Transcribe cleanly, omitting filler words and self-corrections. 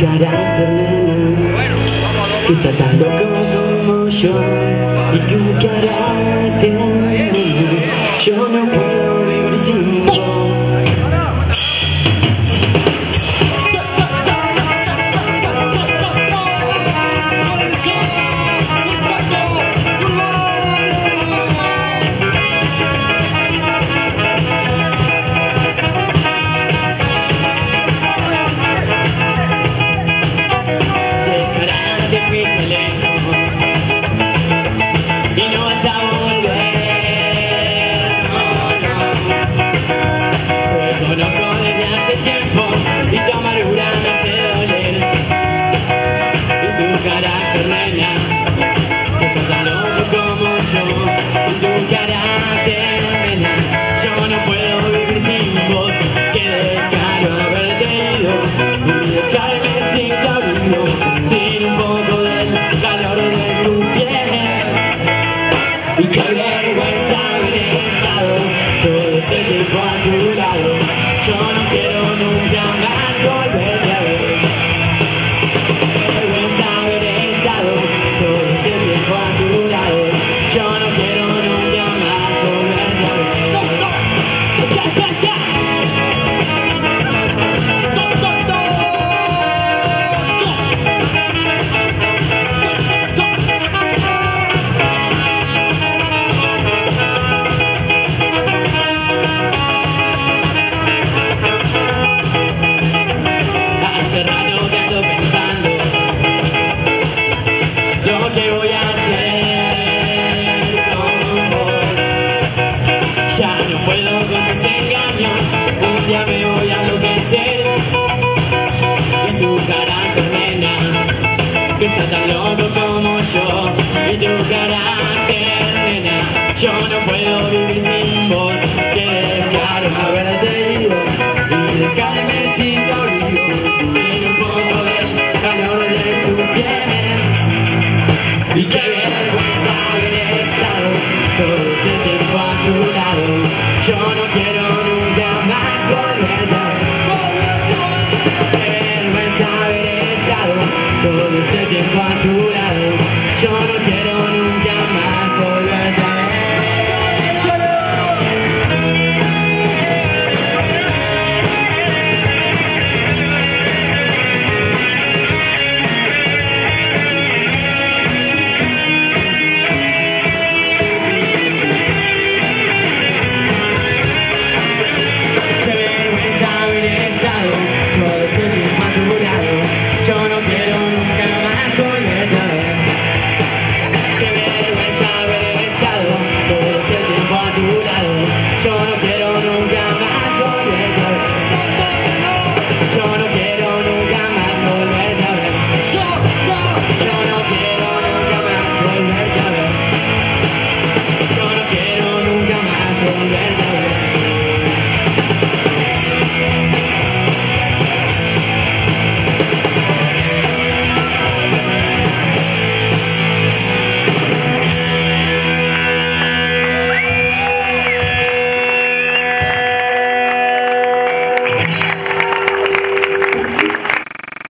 carácter, nena, que está tan loco como yo. Y tu carácter, nena, yo no puedo vivir sin vos. Y qué vergüenza haber estado todo este tiempo a tu lado. Yo no quiero nunca más volverte a ver. Qué vergüenza haber estado todo este tiempo a tu lado. Yo no quiero nunca más volverte a ver. Ya no puedo con tus engaños, un día me voy a enloquecer. Y tu carácter, nena, que está tan loco como yo. Y tu carácter, nena, yo no puedo vivir sin vos.